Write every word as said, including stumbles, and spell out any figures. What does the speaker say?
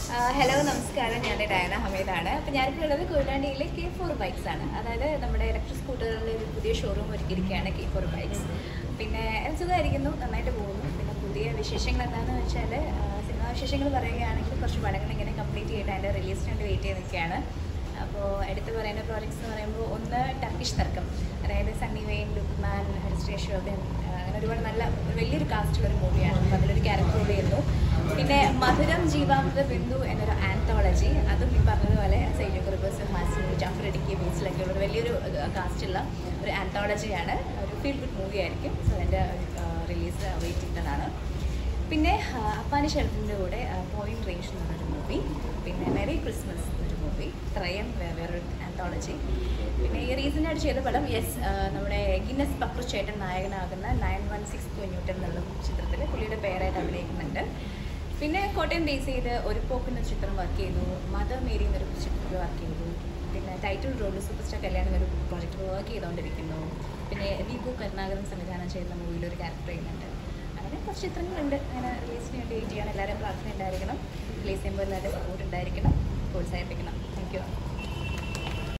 Hello നമസ്കാരം, ഞാൻ ഡയന ഹമീദാണ്. അപ്പോൾ ഞാനിപ്പോൾ ഉള്ളത് കൊയിലാണ്ടിയിലെ കെ ഫോർ ബൈക്സ് ആണ്. അതായത് നമ്മുടെ ഇലക്ട്രിക് സ്കൂട്ടറുകളുടെ ഒരു പുതിയ ഷോറൂം ഒരുക്കിയിരിക്കുകയാണ് കെ ഫോർ ബൈക്സ്. പിന്നെ സുഖമായിരിക്കുന്നു, നന്നായിട്ട് പോകുന്നു. പിന്നെ പുതിയ വിശേഷങ്ങൾ എന്താണെന്ന് വെച്ചാൽ, സിനിമാ വിശേഷങ്ങൾ പറയുകയാണെങ്കിൽ കുറച്ച് പടങ്ങൾ ഇങ്ങനെ കംപ്ലീറ്റ് ചെയ്തിട്ട് അതിൻ്റെ റിലീസിന് വേണ്ടി വെയിറ്റ് ചെയ്ത് നിൽക്കുകയാണ്. അപ്പോൾ എടുത്ത് പറയുന്ന പ്രോജക്ട്സ് എന്ന് പറയുമ്പോൾ ഒന്ന് ടർക്കിഷ് തർക്കം, അതായത് സണ്ണി വെയിൻ, ലുക്മാൻ, ഹരിശ്രീ അശോകൻ, അങ്ങനെ ഒരുപാട് നല്ല വലിയൊരു കാസ്റ്റുള്ളൊരു മൂവിയാണ്. അപ്പോൾ അതിലൊരു ക്യാരക്ടർ റോൾ ചെയ്യുന്നു. പിന്നെ മധുരം ജീവാമൃത ബിന്ദു എന്നൊരു ആന്തോളജി, അതും ഈ പറഞ്ഞതുപോലെ സൈജു കുറുബസ്, ഹാസിനി, ജാഫർ ഇടുക്കി ബീച്ചിലൊക്കെ ഉള്ള വലിയൊരു കാസ്റ്റുള്ള ഒരു ആന്തോളജിയാണ്. ഒരു ഫീൽ ഗുഡ് മൂവി ആയിരിക്കും. സോ അതിൻ്റെ റിലീസ് വെയിറ്റ് ചെയ്തതാണ്. പിന്നെ അപ്പാനി ശരത്തിൻ്റെ കൂടെ പോയിന്റ് റേഞ്ച് എന്ന് പറഞ്ഞൊരു മൂവി, പിന്നെ മെറി ക്രിസ്മസ് എന്നൊരു മൂവി, ത്രയം വേറൊരു ആന്തോളജി. പിന്നെ ഈ റീസെൻ്റായിട്ട് ചെയ്ത പടം യെസ് നമ്മുടെ ഗിന്നസ് പക്രു ചേട്ടൻ നായകനാകുന്ന നയൻ വൺ സിക്സ് കുഞ്ഞൂട്ടൻ എന്നുള്ള ചിത്രത്തിൽ പുള്ളിയുടെ പേരായിട്ട് അഭിനയിക്കുന്നുണ്ട്. പിന്നെ കോട്ടയം ബേസ് ചെയ്ത് ഒരു പോക്കുന്ന ചിത്രം വർക്ക് ചെയ്തു, മദർ മേരി എന്നൊരു ചിത്രത്തിൽ വർക്ക് ചെയ്തു. പിന്നെ ടൈറ്റിൽ റോഡ് സൂപ്പർ സ്റ്റാർ കല്യാണം എന്നൊരു പ്രോജക്റ്റ് വർക്ക് ചെയ്തുകൊണ്ടിരിക്കുന്നു. പിന്നെ ദീപു കരുണാകരൻ സംവിധാനം ചെയ്യുന്ന മൂവിയിൽ ഒരു ക്യാരക്ടർ ചെയ്യുന്നുണ്ട്. അങ്ങനെ കുറച്ച് ചിത്രങ്ങളുണ്ട്. അങ്ങനെ റിലീസിന് വേണ്ടി വെയിറ്റ് ചെയ്യണം. എല്ലാവരും പ്രാർത്ഥന ഉണ്ടായിരിക്കണം. റിലീസ് ചെയ്യുമ്പോൾ എല്ലാവരുടെ സപ്പോർട്ട് ഉണ്ടായിരിക്കണം, പ്രോത്സാഹിപ്പിക്കണം. Thank U.